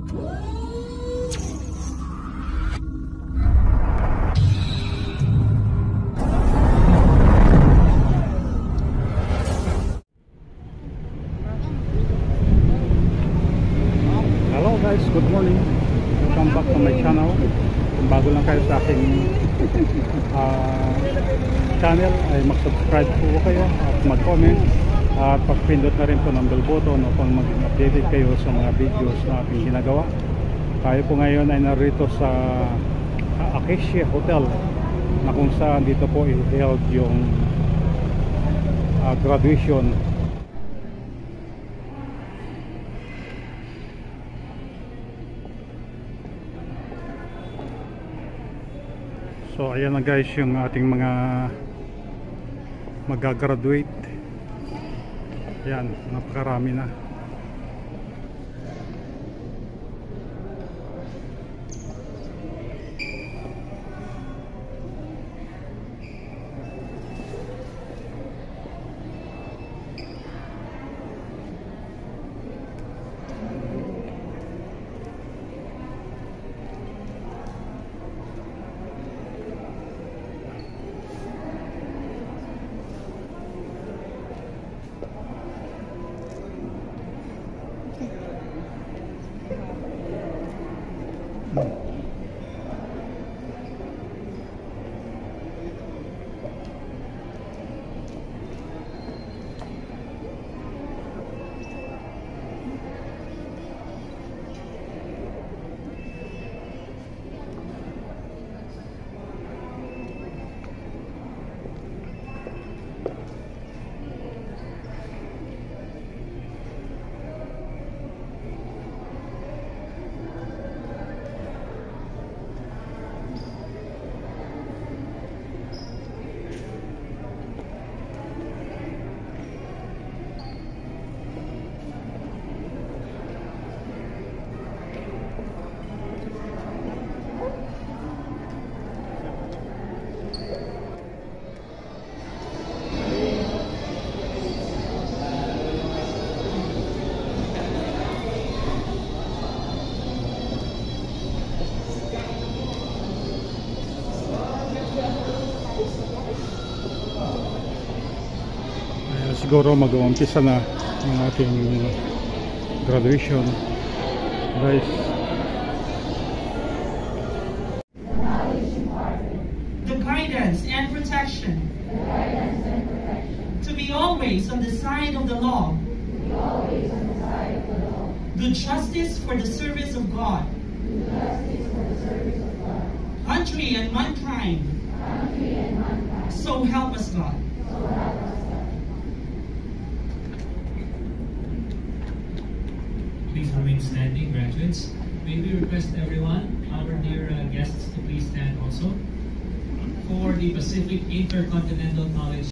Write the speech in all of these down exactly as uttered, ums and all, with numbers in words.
Guys, good morning. Welcome back to my channel. Kung bago lang kayo sa aking uh, channel ay mag-subscribe po kayo at mag-comment at pag-pindot na rin po ng bell button upang maging updated kayo sa mga videos na ating ginagawa. Tayo po ngayon ay narito sa uh, Acacia Hotel na kung saan dito po i-held yung uh, graduation. So ayan na guys yung ating mga mag-graduate. Ayan, napakarami na. Siguro mag-uumpisa na ang ating graduation guys. The guidance and protection, to be always on the side of the law, do justice for the service of God, country and mankind, so help us God. Please remain standing, graduates. May we request everyone, our dear uh, guests, to please stand also for the Pacific Intercontinental College.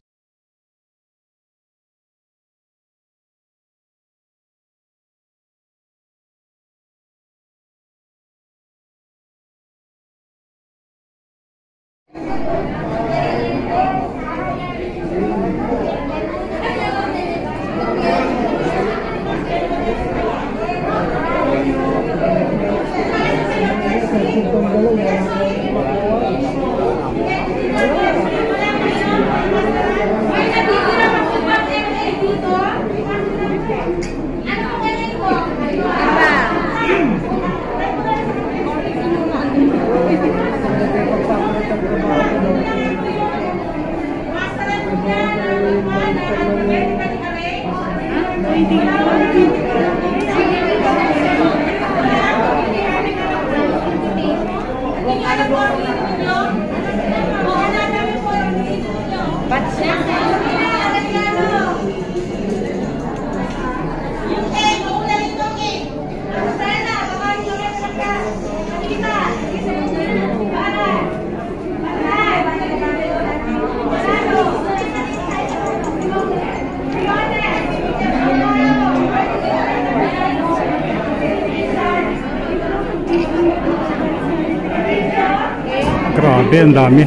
Grabe, ang dami.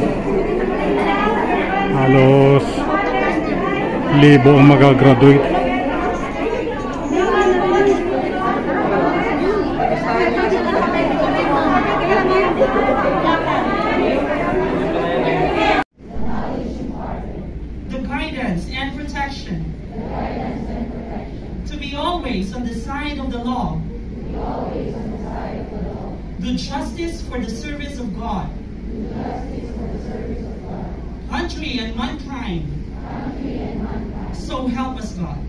Halos libo ang magagraduate. The guidance and protection. To be always on the side of the law. Do justice for the service of God. Country and mankind. So help us God.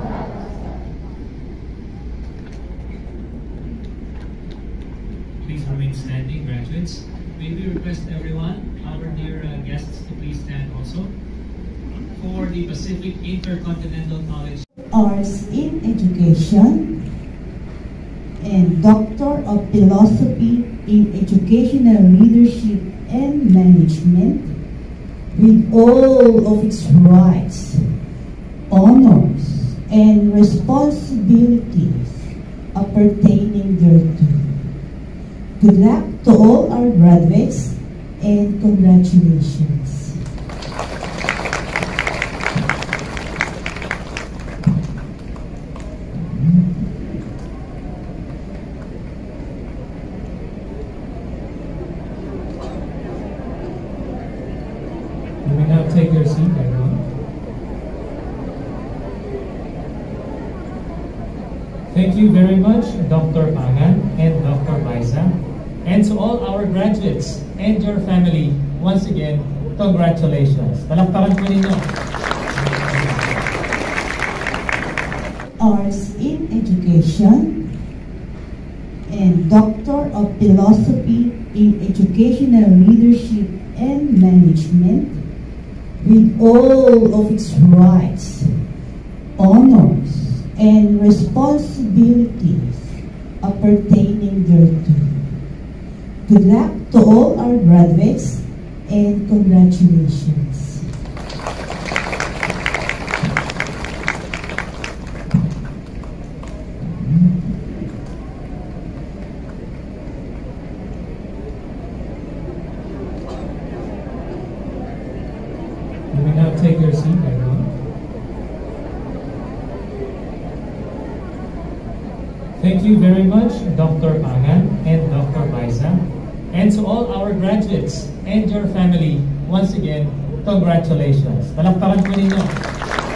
Please remain standing, graduates. May we request everyone, our dear uh, guests, to please stand also for the Pacific Intercontinental College. Arts in Education and Doctor of Philosophy in Educational Leadership and Management with all of its rights, honors, and responsibilities appertaining thereto. Good luck to all our graduates and congratulations. You may now take your seat, everyone. Thank you very much, Doctor Pangan and Doctor Baisa. And to all our graduates and your family, once again, congratulations. Palakpakan po ninyo. Arts in Education and Doctor of Philosophy in Educational Leadership and Management with all of its rights, honors, and responsibilities appertaining thereto. Good luck to all our graduates and congratulations. You may now take your seat, everyone. Thank you very much, Doctor Pangan and Doctor Baisa. And to all our graduates and your family, once again, congratulations. Palakpakan po ninyo.